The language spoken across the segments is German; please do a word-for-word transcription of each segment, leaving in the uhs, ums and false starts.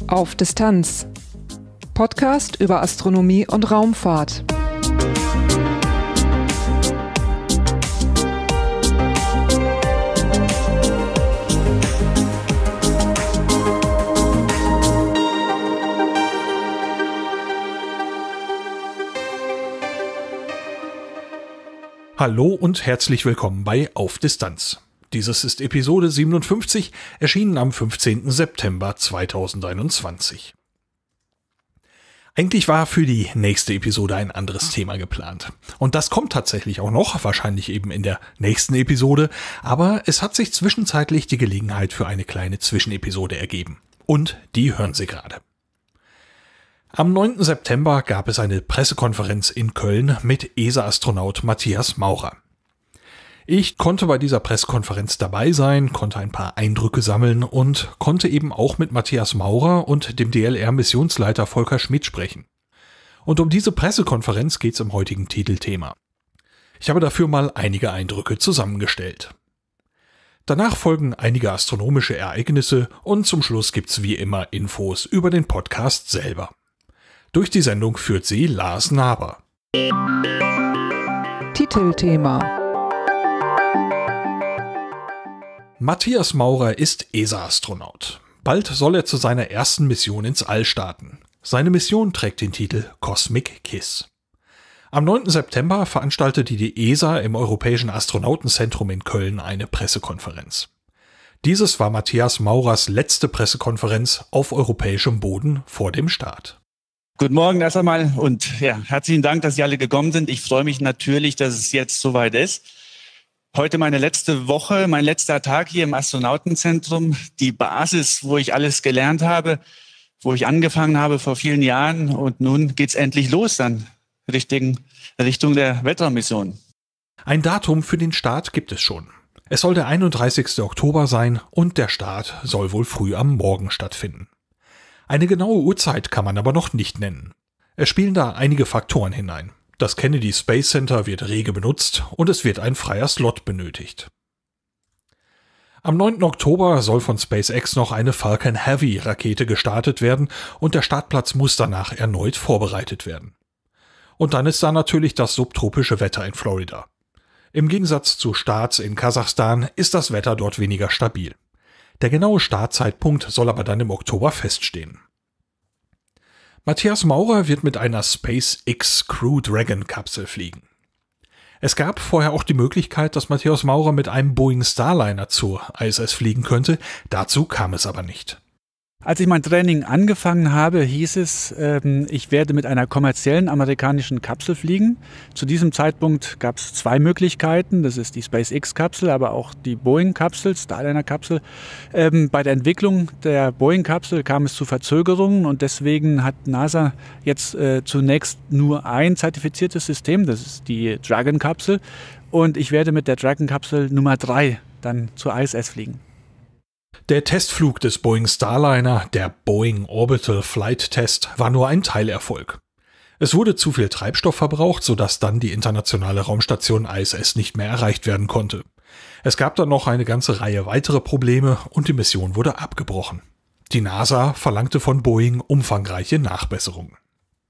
Auf Distanz. Podcast über Astronomie und Raumfahrt. Hallo und herzlich willkommen bei Auf Distanz. Dieses ist Episode siebenundfünfzig, erschienen am fünfzehnten September zweitausendeinundzwanzig. Eigentlich war für die nächste Episode ein anderes Thema geplant. Und das kommt tatsächlich auch noch, wahrscheinlich eben in der nächsten Episode, aber es hat sich zwischenzeitlich die Gelegenheit für eine kleine Zwischenepisode ergeben. Und die hören Sie gerade. Am neunten September gab es eine Pressekonferenz in Köln mit E S A-Astronaut Matthias Maurer. Ich konnte bei dieser Pressekonferenz dabei sein, konnte ein paar Eindrücke sammeln und konnte eben auch mit Matthias Maurer und dem D L R-Missionsleiter Volker Schmidt sprechen. Und um diese Pressekonferenz geht es im heutigen Titelthema. Ich habe dafür mal einige Eindrücke zusammengestellt. Danach folgen einige astronomische Ereignisse und zum Schluss gibt's wie immer Infos über den Podcast selber. Durch die Sendung führt sie Lars Naber. Titelthema: Matthias Maurer ist E S A-Astronaut. Bald soll er zu seiner ersten Mission ins All starten. Seine Mission trägt den Titel Cosmic Kiss. Am neunten September veranstaltete die E S A im Europäischen Astronautenzentrum in Köln eine Pressekonferenz. Dieses war Matthias Maurers letzte Pressekonferenz auf europäischem Boden vor dem Start. Guten Morgen erst einmal und ja, herzlichen Dank, dass Sie alle gekommen sind. Ich freue mich natürlich, dass es jetzt soweit ist. Heute meine letzte Woche, mein letzter Tag hier im Astronautenzentrum, die Basis, wo ich alles gelernt habe, wo ich angefangen habe vor vielen Jahren, und nun geht's endlich los dann Richtung, Richtung der Weltraummission. Ein Datum für den Start gibt es schon. Es soll der einunddreißigste Oktober sein und der Start soll wohl früh am Morgen stattfinden. Eine genaue Uhrzeit kann man aber noch nicht nennen. Es spielen da einige Faktoren hinein. Das Kennedy Space Center wird rege benutzt und es wird ein freier Slot benötigt. Am neunten Oktober soll von SpaceX noch eine Falcon Heavy Rakete gestartet werden und der Startplatz muss danach erneut vorbereitet werden. Und dann ist da natürlich das subtropische Wetter in Florida. Im Gegensatz zu Starts in Kasachstan ist das Wetter dort weniger stabil. Der genaue Startzeitpunkt soll aber dann im Oktober feststehen. Matthias Maurer wird mit einer SpaceX Crew Dragon Kapsel fliegen. Es gab vorher auch die Möglichkeit, dass Matthias Maurer mit einem Boeing Starliner zur I S S fliegen könnte, dazu kam es aber nicht. Als ich mein Training angefangen habe, hieß es, ähm, ich werde mit einer kommerziellen amerikanischen Kapsel fliegen. Zu diesem Zeitpunkt gab es zwei Möglichkeiten. Das ist die SpaceX-Kapsel, aber auch die Boeing-Kapsel, Starliner-Kapsel. Ähm, bei der Entwicklung der Boeing-Kapsel kam es zu Verzögerungen und deswegen hat NASA jetzt äh, zunächst nur ein zertifiziertes System, das ist die Dragon-Kapsel. Und ich werde mit der Dragon-Kapsel Nummer drei dann zur I S S fliegen. Der Testflug des Boeing Starliner, der Boeing Orbital Flight Test, war nur ein Teilerfolg. Es wurde zu viel Treibstoff verbraucht, sodass dann die internationale Raumstation I S S nicht mehr erreicht werden konnte. Es gab dann noch eine ganze Reihe weitere Probleme und die Mission wurde abgebrochen. Die NASA verlangte von Boeing umfangreiche Nachbesserungen.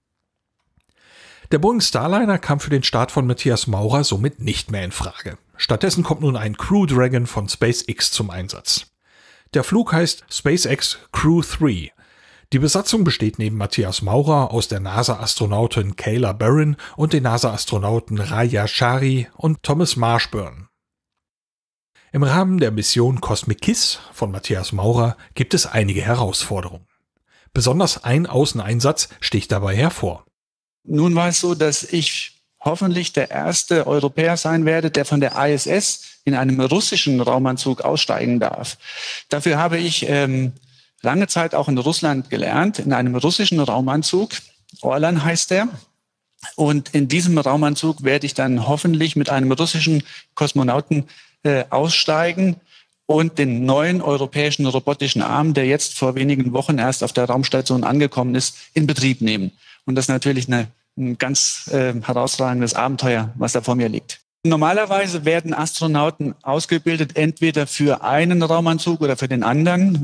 Der Boeing Starliner kam für den Start von Matthias Maurer somit nicht mehr in Frage. Stattdessen kommt nun ein Crew Dragon von SpaceX zum Einsatz. Der Flug heißt SpaceX Crew drei. Die Besatzung besteht neben Matthias Maurer aus der NASA-Astronautin Kayla Barron und den NASA-Astronauten Raya Shari und Thomas Marshburn. Im Rahmen der Mission Cosmic Kiss von Matthias Maurer gibt es einige Herausforderungen. Besonders ein Außeneinsatz sticht dabei hervor. Nun war es so, dass ich hoffentlich der erste Europäer sein werde, der von der I S S in einem russischen Raumanzug aussteigen darf. Dafür habe ich ähm, lange Zeit auch in Russland gelernt, in einem russischen Raumanzug. Orlan heißt der. Und in diesem Raumanzug werde ich dann hoffentlich mit einem russischen Kosmonauten äh, aussteigen und den neuen europäischen robotischen Arm, der jetzt vor wenigen Wochen erst auf der Raumstation angekommen ist, in Betrieb nehmen. Und das ist natürlich eine, ein ganz äh, herausragendes Abenteuer, was da vor mir liegt. Normalerweise werden Astronauten ausgebildet, entweder für einen Raumanzug oder für den anderen.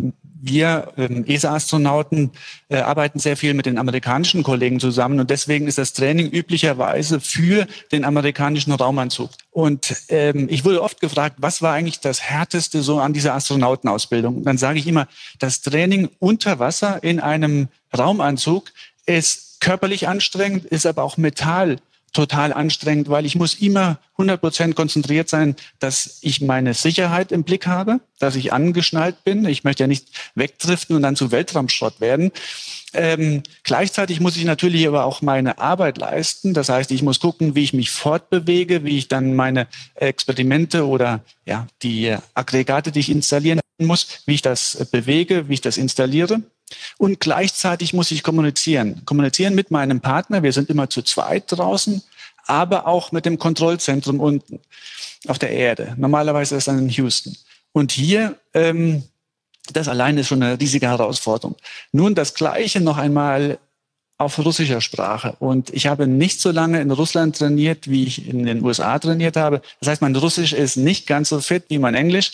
wir ähm, E S A-Astronauten äh, arbeiten sehr viel mit den amerikanischen Kollegen zusammen und deswegen ist das Training üblicherweise für den amerikanischen Raumanzug. Und ähm, ich wurde oft gefragt, was war eigentlich das Härteste so an dieser Astronautenausbildung? Und dann sage ich immer, das Training unter Wasser in einem Raumanzug ist körperlich anstrengend, ist aber auch mental total anstrengend, weil ich muss immer hundert Prozent konzentriert sein, dass ich meine Sicherheit im Blick habe, dass ich angeschnallt bin. Ich möchte ja nicht wegdriften und dann zu Weltraumschrott werden. Ähm, gleichzeitig muss ich natürlich aber auch meine Arbeit leisten. Das heißt, ich muss gucken, wie ich mich fortbewege, wie ich dann meine Experimente oder ja die Aggregate, die ich installieren muss, wie ich das bewege, wie ich das installiere. Und gleichzeitig muss ich kommunizieren. Kommunizieren mit meinem Partner. Wir sind immer zu zweit draußen, aber auch mit dem Kontrollzentrum unten auf der Erde. Normalerweise ist es dann in Houston. Und hier, ähm, das allein ist schon eine riesige Herausforderung. Nun das Gleiche noch einmal auf russischer Sprache. Und ich habe nicht so lange in Russland trainiert, wie ich in den U S A trainiert habe. Das heißt, mein Russisch ist nicht ganz so fit wie mein Englisch.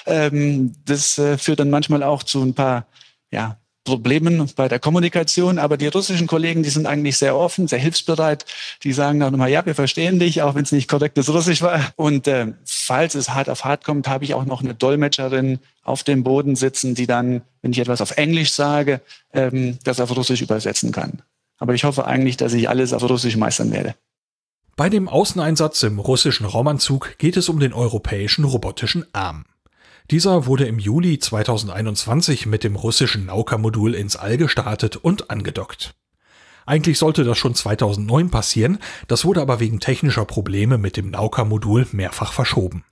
Ähm, das äh, führt dann manchmal auch zu ein paar, ja, Problemen bei der Kommunikation, aber die russischen Kollegen, die sind eigentlich sehr offen, sehr hilfsbereit. Die sagen dann immer, ja, wir verstehen dich, auch wenn es nicht korrektes Russisch war. Und äh, falls es hart auf hart kommt, habe ich auch noch eine Dolmetscherin auf dem Boden sitzen, die dann, wenn ich etwas auf Englisch sage, ähm, das auf Russisch übersetzen kann. Aber ich hoffe eigentlich, dass ich alles auf Russisch meistern werde. Bei dem Außeneinsatz im russischen Raumanzug geht es um den europäischen robotischen Arm. Dieser wurde im Juli zweitausendeinundzwanzig mit dem russischen Nauka-Modul ins All gestartet und angedockt. Eigentlich sollte das schon zweitausendneun passieren, das wurde aber wegen technischer Probleme mit dem Nauka-Modul mehrfach verschoben.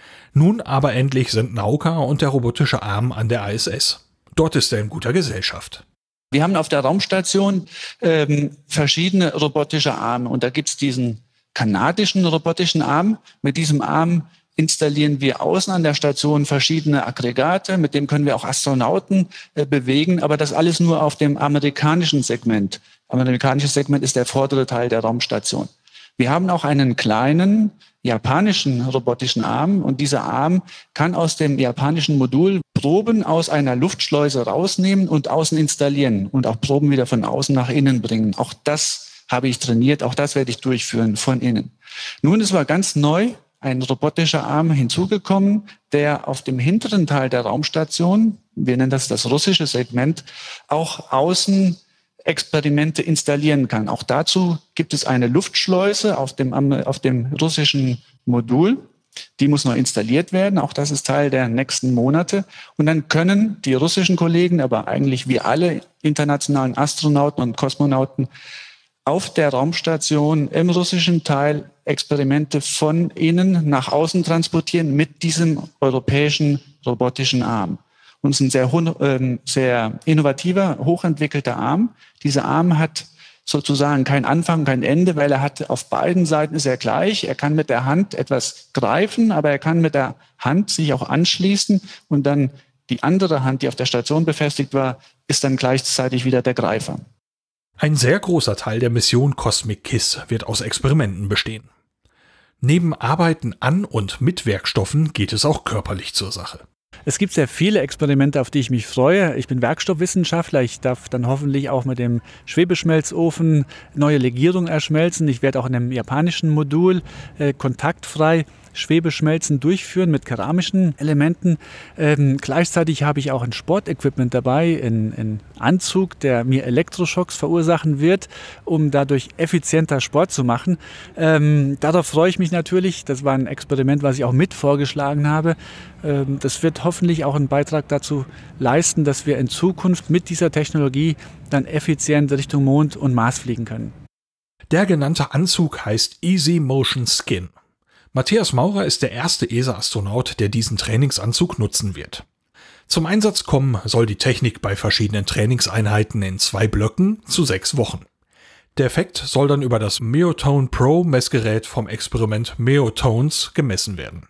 Nun aber endlich sind Nauka und der robotische Arm an der I S S. Dort ist er in guter Gesellschaft. Wir haben auf der Raumstation ähm, verschiedene robotische Arme und da gibt es diesen kanadischen robotischen Arm. Mit diesem Arm installieren wir außen an der Station verschiedene Aggregate, mit dem können wir auch Astronauten äh, bewegen, aber das alles nur auf dem amerikanischen Segment. Amerikanisches Segment ist der vordere Teil der Raumstation. Wir haben auch einen kleinen japanischen robotischen Arm und dieser Arm kann aus dem japanischen Modul Proben aus einer Luftschleuse rausnehmen und außen installieren und auch Proben wieder von außen nach innen bringen. Auch das habe ich trainiert, auch das werde ich durchführen von innen. Nun ist aber ganz neu ein robotischer Arm hinzugekommen, der auf dem hinteren Teil der Raumstation, wir nennen das das russische Segment, auch außen Experimente installieren kann. Auch dazu gibt es eine Luftschleuse auf dem, auf dem russischen Modul. Die muss noch installiert werden. Auch das ist Teil der nächsten Monate. Und dann können die russischen Kollegen, aber eigentlich wie alle internationalen Astronauten und Kosmonauten, auf der Raumstation im russischen Teil Experimente von innen nach außen transportieren mit diesem europäischen robotischen Arm. Und es ist ein sehr, äh, sehr innovativer, hochentwickelter Arm. Dieser Arm hat sozusagen kein Anfang, kein Ende, weil er hat auf beiden Seiten ist er gleich. Er kann mit der Hand etwas greifen, aber er kann mit der Hand sich auch anschließen und dann die andere Hand, die auf der Station befestigt war, ist dann gleichzeitig wieder der Greifer. Ein sehr großer Teil der Mission Cosmic Kiss wird aus Experimenten bestehen. Neben Arbeiten an und mit Werkstoffen geht es auch körperlich zur Sache. Es gibt sehr viele Experimente, auf die ich mich freue. Ich bin Werkstoffwissenschaftler. Ich darf dann hoffentlich auch mit dem Schwebeschmelzofen neue Legierungen erschmelzen. Ich werde auch in einem japanischen Modul äh, kontaktfrei Schwebeschmelzen durchführen mit keramischen Elementen. Ähm, gleichzeitig habe ich auch ein Sportequipment dabei, einen Anzug, der mir Elektroschocks verursachen wird, um dadurch effizienter Sport zu machen. Ähm, darauf freue ich mich natürlich. Das war ein Experiment, was ich auch mit vorgeschlagen habe. Ähm, das wird hoffentlich auch einen Beitrag dazu leisten, dass wir in Zukunft mit dieser Technologie dann effizient Richtung Mond und Mars fliegen können. Der genannte Anzug heißt Easy Motion Skin. Matthias Maurer ist der erste E S A-Astronaut, der diesen Trainingsanzug nutzen wird. Zum Einsatz kommen soll die Technik bei verschiedenen Trainingseinheiten in zwei Blöcken zu sechs Wochen. Der Effekt soll dann über das Meotone Pro Messgerät vom Experiment Meotones gemessen werden.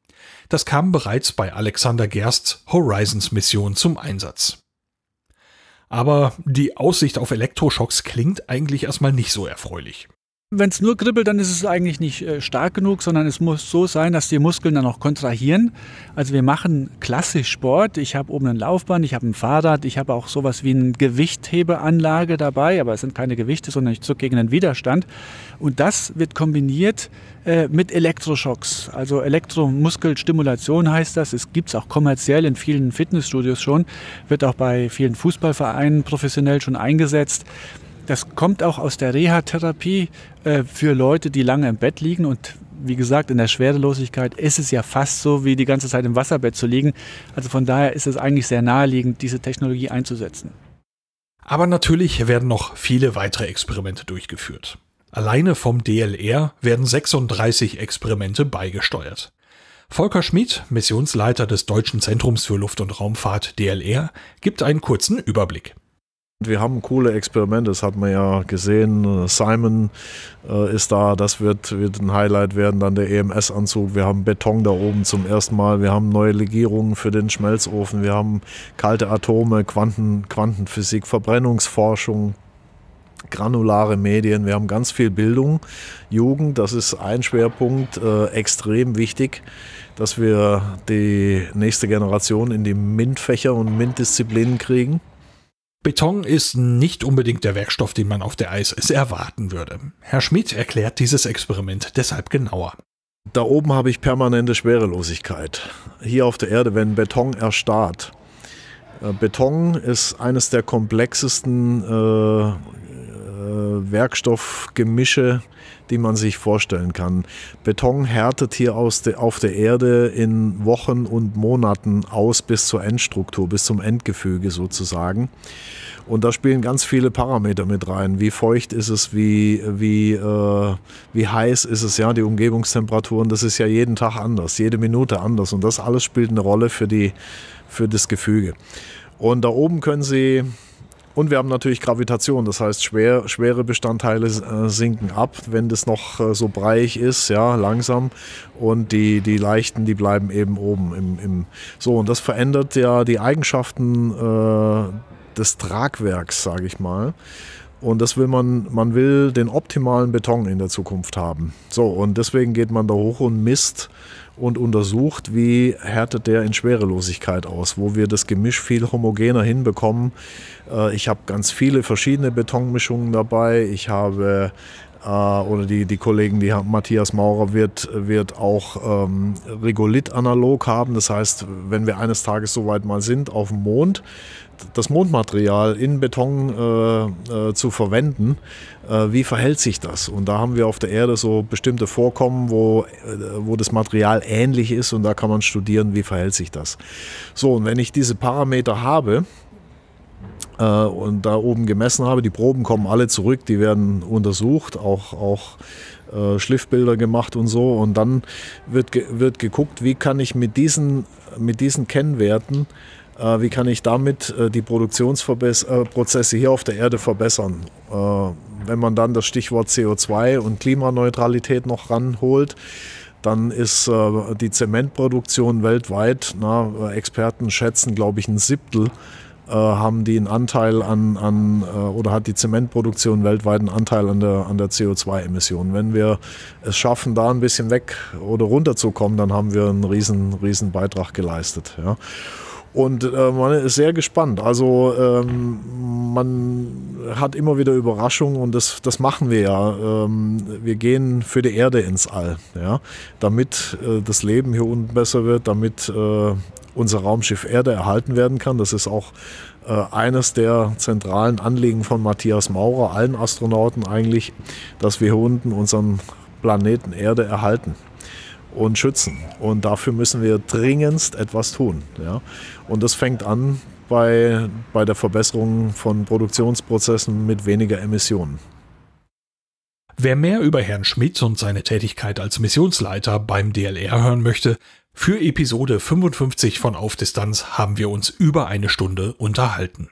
Das kam bereits bei Alexander Gersts Horizons-Mission zum Einsatz. Aber die Aussicht auf Elektroschocks klingt eigentlich erstmal nicht so erfreulich. Wenn es nur kribbelt, dann ist es eigentlich nicht äh, stark genug, sondern es muss so sein, dass die Muskeln dann auch kontrahieren. Also wir machen klassisch Sport. Ich habe oben ein Laufband, ich habe ein Fahrrad, ich habe auch sowas wie eine Gewichthebeanlage dabei, aber es sind keine Gewichte, sondern ich drücke gegen einen Widerstand. Und das wird kombiniert äh, mit Elektroschocks. Also Elektromuskelstimulation heißt das. Es gibt es auch kommerziell in vielen Fitnessstudios schon, wird auch bei vielen Fußballvereinen professionell schon eingesetzt. Das kommt auch aus der Reha-Therapie äh, für Leute, die lange im Bett liegen. Und wie gesagt, in der Schwerelosigkeit ist es ja fast so, wie die ganze Zeit im Wasserbett zu liegen. Also von daher ist es eigentlich sehr naheliegend, diese Technologie einzusetzen. Aber natürlich werden noch viele weitere Experimente durchgeführt. Alleine vom D L R werden sechsunddreißig Experimente beigesteuert. Volker Schmid, Missionsleiter des Deutschen Zentrums für Luft- und Raumfahrt D L R, gibt einen kurzen Überblick. Wir haben coole Experimente, das hat man ja gesehen. Simon äh, ist da, das wird, wird ein Highlight werden, dann der E M S-Anzug. Wir haben Beton da oben zum ersten Mal, wir haben neue Legierungen für den Schmelzofen, wir haben kalte Atome, Quanten, Quantenphysik, Verbrennungsforschung, granulare Medien, wir haben ganz viel Bildung. Jugend, das ist ein Schwerpunkt, äh, extrem wichtig, dass wir die nächste Generation in die MINT-Fächer und MINT-Disziplinen kriegen. Beton ist nicht unbedingt der Werkstoff, den man auf der I S S erwarten würde. Herr Schmid erklärt dieses Experiment deshalb genauer. Da oben habe ich permanente Schwerelosigkeit. Hier auf der Erde, wenn Beton erstarrt. Beton ist eines der komplexesten äh, äh, Werkstoffgemische, die man sich vorstellen kann. Beton härtet hier aus de, auf der Erde in Wochen und Monaten aus bis zur Endstruktur, bis zum Endgefüge sozusagen. Und da spielen ganz viele Parameter mit rein. Wie feucht ist es, wie, wie, äh, wie heiß ist es, ja, die Umgebungstemperaturen, das ist ja jeden Tag anders, jede Minute anders. Und das alles spielt eine Rolle für, die, für das Gefüge. Und da oben können Sie... Und wir haben natürlich Gravitation, das heißt, schwer, schwere Bestandteile äh, sinken ab, wenn das noch äh, so breiig ist, ja, langsam. Und die, die leichten, die bleiben eben oben. Im, im so, und das verändert ja die Eigenschaften äh, des Tragwerks, sage ich mal. Und das will man, man will den optimalen Beton in der Zukunft haben. So, und deswegen geht man da hoch und misst und untersucht, wie härtet der in Schwerelosigkeit aus, wo wir das Gemisch viel homogener hinbekommen. Ich habe ganz viele verschiedene Betonmischungen dabei. Ich habe, äh, oder die, die Kollegen, die Matthias Maurer wird, wird auch ähm, Regolith-analog haben. Das heißt, wenn wir eines Tages soweit mal sind, auf dem Mond, das Mondmaterial in Beton äh, äh, zu verwenden, äh, wie verhält sich das? Und da haben wir auf der Erde so bestimmte Vorkommen, wo, äh, wo das Material ähnlich ist und da kann man studieren, wie verhält sich das. So, und wenn ich diese Parameter habe äh, und da oben gemessen habe, die Proben kommen alle zurück, die werden untersucht, auch, auch äh, Schliffbilder gemacht und so, und dann wird, ge wird geguckt, wie kann ich mit diesen, mit diesen Kennwerten, wie kann ich damit die Produktionsprozesse hier auf der Erde verbessern? Wenn man dann das Stichwort C O zwei und Klimaneutralität noch ranholt, dann ist die Zementproduktion weltweit, na, Experten schätzen, glaube ich, ein Siebtel, haben die einen Anteil an, an oder hat die Zementproduktion weltweit einen Anteil an der, an der C O zwei Emission. Wenn wir es schaffen, da ein bisschen weg oder runterzukommen, dann haben wir einen riesen, riesen Beitrag geleistet. Ja. Und äh, man ist sehr gespannt. Also ähm, man hat immer wieder Überraschungen und das, das machen wir ja. Ähm, wir gehen für die Erde ins All, ja? Damit äh, das Leben hier unten besser wird, damit äh, unser Raumschiff Erde erhalten werden kann. Das ist auch äh, eines der zentralen Anliegen von Matthias Maurer, allen Astronauten eigentlich, dass wir hier unten unseren Planeten Erde erhalten und schützen. Und dafür müssen wir dringendst etwas tun. Ja? Und das fängt an bei, bei der Verbesserung von Produktionsprozessen mit weniger Emissionen. Wer mehr über Herrn Schmid und seine Tätigkeit als Missionsleiter beim D L R hören möchte, für Episode fünfundfünfzig von Auf Distanz haben wir uns über eine Stunde unterhalten.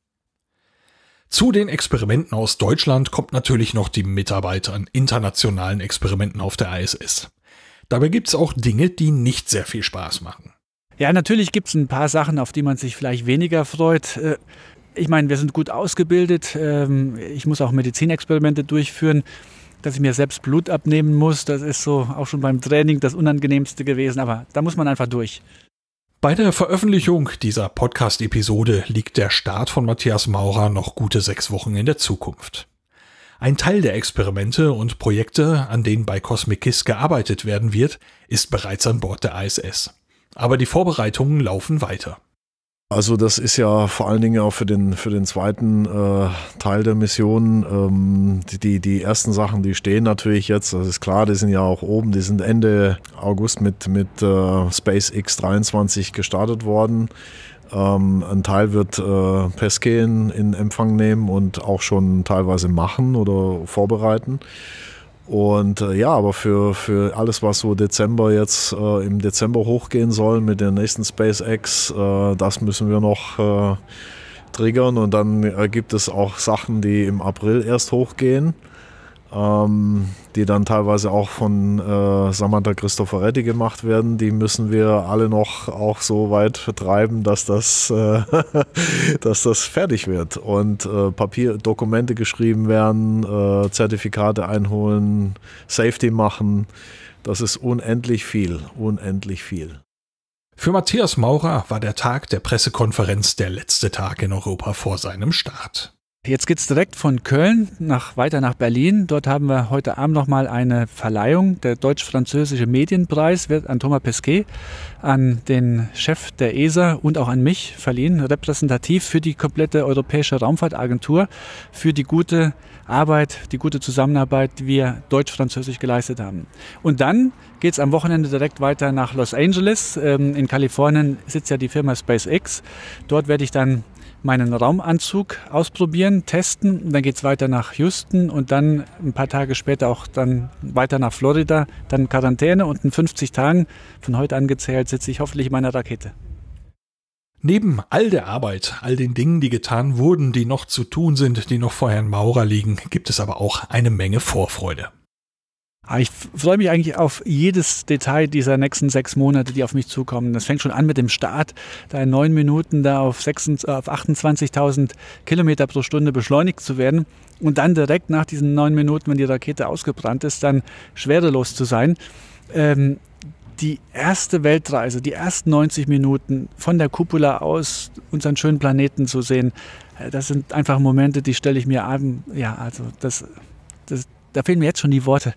Zu den Experimenten aus Deutschland kommt natürlich noch die Mitarbeit an internationalen Experimenten auf der I S S. Dabei gibt es auch Dinge, die nicht sehr viel Spaß machen. Ja, natürlich gibt es ein paar Sachen, auf die man sich vielleicht weniger freut. Ich meine, wir sind gut ausgebildet. Ich muss auch Medizinexperimente durchführen. dass ich mir selbst Blut abnehmen muss. Das ist so auch schon beim Training das Unangenehmste gewesen, aber da muss man einfach durch. Bei der Veröffentlichung dieser Podcast-Episode liegt der Start von Matthias Maurer noch gute sechs Wochen in der Zukunft. Ein Teil der Experimente und Projekte, an denen bei Cosmic Kiss gearbeitet werden wird, ist bereits an Bord der I S S. Aber die Vorbereitungen laufen weiter. Also das ist ja vor allen Dingen auch für den, für den zweiten äh, Teil der Mission. Ähm, die, die ersten Sachen, die stehen natürlich jetzt, das ist klar, die sind ja auch oben, die sind Ende August mit, mit äh, SpaceX dreiundzwanzig gestartet worden. Ähm, ein Teil wird äh, Pesquet in, in Empfang nehmen und auch schon teilweise machen oder vorbereiten. Und äh, ja, aber für, für alles, was so Dezember jetzt äh, im Dezember hochgehen soll mit der nächsten SpaceX, äh, das müssen wir noch äh, triggern. Und dann äh, gibt es auch Sachen, die im April erst hochgehen, ähm, die dann teilweise auch von äh, Samantha Cristoforetti gemacht werden. Die müssen wir alle noch auch so weit vertreiben, dass das, äh, dass das fertig wird und äh, Papier, Dokumente geschrieben werden, äh, Zertifikate einholen, Safety machen. Das ist unendlich viel, unendlich viel. Für Matthias Maurer war der Tag der Pressekonferenz der letzte Tag in Europa vor seinem Start. Jetzt geht's direkt von Köln nach, weiter nach Berlin. Dort haben wir heute Abend nochmal eine Verleihung. Der deutsch-französische Medienpreis wird an Thomas Pesquet, an den Chef der E S A und auch an mich verliehen, repräsentativ für die komplette Europäische Raumfahrtagentur, für die gute Arbeit, die gute Zusammenarbeit, die wir deutsch-französisch geleistet haben. Und dann geht's am Wochenende direkt weiter nach Los Angeles. Ähm, in Kalifornien sitzt ja die Firma SpaceX. Dort werde ich dann meinen Raumanzug ausprobieren, testen. Dann geht es weiter nach Houston und dann ein paar Tage später auch dann weiter nach Florida, dann Quarantäne und in fünfzig Tagen, von heute angezählt, sitze ich hoffentlich in meiner Rakete. Neben all der Arbeit, all den Dingen, die getan wurden, die noch zu tun sind, die noch vor Herrn Maurer liegen, gibt es aber auch eine Menge Vorfreude. Ich freue mich eigentlich auf jedes Detail dieser nächsten sechs Monate, die auf mich zukommen. Das fängt schon an mit dem Start, da in neun Minuten da auf, auf achtundzwanzigtausend Kilometer pro Stunde beschleunigt zu werden und dann direkt nach diesen neun Minuten, wenn die Rakete ausgebrannt ist, dann schwerelos zu sein. Ähm, die erste Weltreise, die ersten neunzig Minuten von der Cupola aus unseren schönen Planeten zu sehen, das sind einfach Momente, die stelle ich mir an. Ja, also das, das, da fehlen mir jetzt schon die Worte.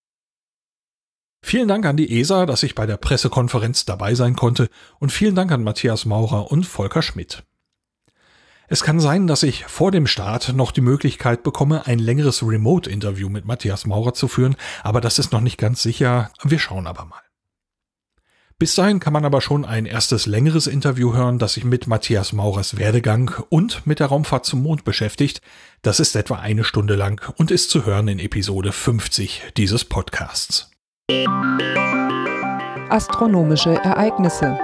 Vielen Dank an die E S A, dass ich bei der Pressekonferenz dabei sein konnte und vielen Dank an Matthias Maurer und Volker Schmidt. Es kann sein, dass ich vor dem Start noch die Möglichkeit bekomme, ein längeres Remote-Interview mit Matthias Maurer zu führen, aber das ist noch nicht ganz sicher, wir schauen aber mal. Bis dahin kann man aber schon ein erstes längeres Interview hören, das sich mit Matthias Maurers Werdegang und mit der Raumfahrt zum Mond beschäftigt. Das ist etwa eine Stunde lang und ist zu hören in Episode fünfzig dieses Podcasts. Astronomische Ereignisse.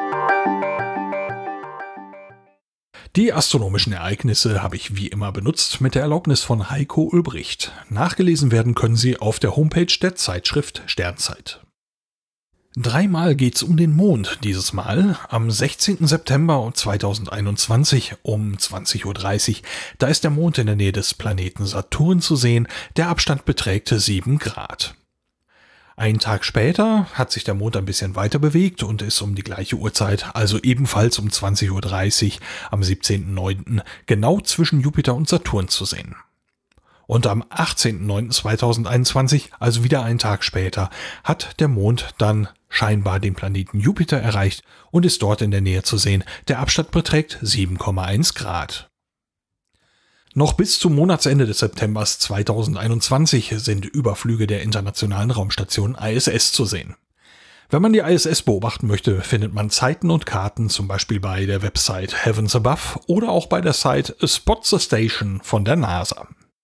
Die astronomischen Ereignisse habe ich wie immer benutzt mit der Erlaubnis von Heiko Ulbricht. Nachgelesen werden können sie auf der Homepage der Zeitschrift Sternzeit. Dreimal geht's um den Mond dieses Mal. Am sechzehnten September zweitausendeinundzwanzig um zwanzig Uhr dreißig. Da ist der Mond in der Nähe des Planeten Saturn zu sehen. Der Abstand beträgt sieben Grad. Einen Tag später hat sich der Mond ein bisschen weiter bewegt und ist um die gleiche Uhrzeit, also ebenfalls um zwanzig Uhr dreißig am siebzehnten neunten genau zwischen Jupiter und Saturn zu sehen. Und am achtzehnten neunten zweitausendeinundzwanzig, also wieder einen Tag später, hat der Mond dann scheinbar den Planeten Jupiter erreicht und ist dort in der Nähe zu sehen. Der Abstand beträgt sieben Komma eins Grad. Noch bis zum Monatsende des Septembers zweitausendeinundzwanzig sind Überflüge der Internationalen Raumstation I S S zu sehen. Wenn man die I S S beobachten möchte, findet man Zeiten und Karten zum Beispiel bei der Website Heavens Above oder auch bei der Site Spot the Station von der NASA.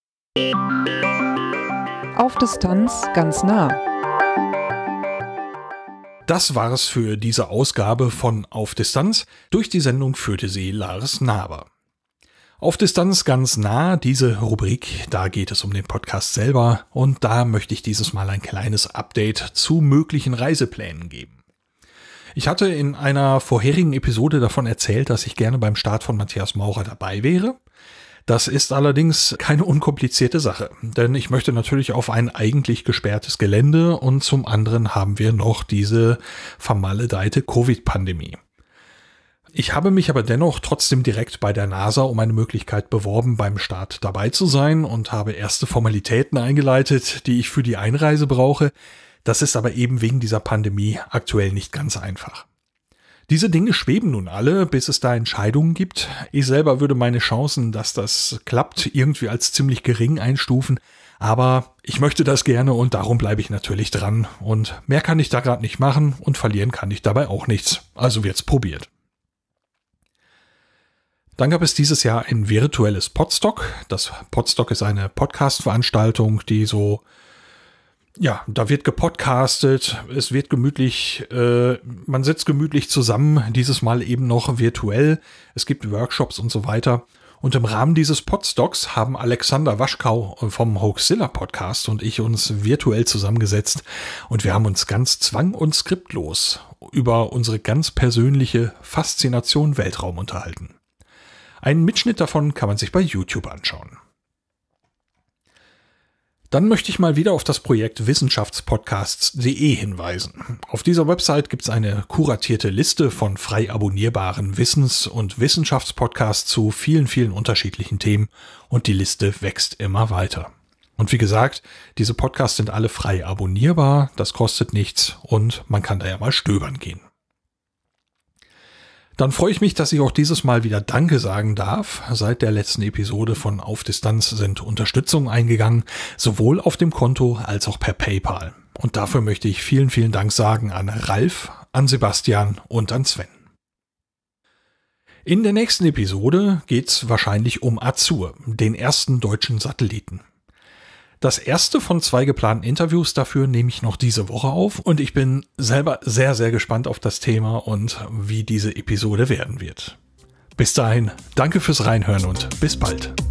Auf Distanz ganz nah. Das war es für diese Ausgabe von Auf Distanz. Durch die Sendung führte sie Lars Naber. Auf Distanz ganz nah, diese Rubrik, da geht es um den Podcast selber und da möchte ich dieses Mal ein kleines Update zu möglichen Reiseplänen geben. Ich hatte in einer vorherigen Episode davon erzählt, dass ich gerne beim Start von Matthias Maurer dabei wäre. Das ist allerdings keine unkomplizierte Sache, denn ich möchte natürlich auf ein eigentlich gesperrtes Gelände und zum anderen haben wir noch diese vermaledeite Covid-Pandemie. Ich habe mich aber dennoch trotzdem direkt bei der NASA um eine Möglichkeit beworben, beim Start dabei zu sein und habe erste Formalitäten eingeleitet, die ich für die Einreise brauche. Das ist aber eben wegen dieser Pandemie aktuell nicht ganz einfach. Diese Dinge schweben nun alle, bis es da Entscheidungen gibt. Ich selber würde meine Chancen, dass das klappt, irgendwie als ziemlich gering einstufen. Aber ich möchte das gerne und darum bleibe ich natürlich dran. Und mehr kann ich da gerade nicht machen und verlieren kann ich dabei auch nichts. Also wird's probiert. Dann gab es dieses Jahr ein virtuelles Podstock. Das Podstock ist eine Podcast-Veranstaltung, die so... Ja, da wird gepodcastet, es wird gemütlich, äh, man sitzt gemütlich zusammen, dieses Mal eben noch virtuell. Es gibt Workshops und so weiter. Und im Rahmen dieses Podstocks haben Alexander Waschkau vom Hoaxilla Podcast und ich uns virtuell zusammengesetzt und wir haben uns ganz zwang- und skriptlos über unsere ganz persönliche Faszination Weltraum unterhalten. Einen Mitschnitt davon kann man sich bei YouTube anschauen. Dann möchte ich mal wieder auf das Projekt wissenschaftspodcasts punkt de hinweisen. Auf dieser Website gibt es eine kuratierte Liste von frei abonnierbaren Wissens- und Wissenschaftspodcasts zu vielen, vielen unterschiedlichen Themen und die Liste wächst immer weiter. Und wie gesagt, diese Podcasts sind alle frei abonnierbar, das kostet nichts und man kann da ja mal stöbern gehen. Dann freue ich mich, dass ich auch dieses Mal wieder Danke sagen darf. Seit der letzten Episode von Auf Distanz sind Unterstützungen eingegangen, sowohl auf dem Konto als auch per PayPal. Und dafür möchte ich vielen, vielen Dank sagen an Ralf, an Sebastian und an Sven. In der nächsten Episode geht's wahrscheinlich um Azur, den ersten deutschen Satelliten. Das erste von zwei geplanten Interviews dafür nehme ich noch diese Woche auf und ich bin selber sehr, sehr gespannt auf das Thema und wie diese Episode werden wird. Bis dahin, danke fürs Reinhören und bis bald.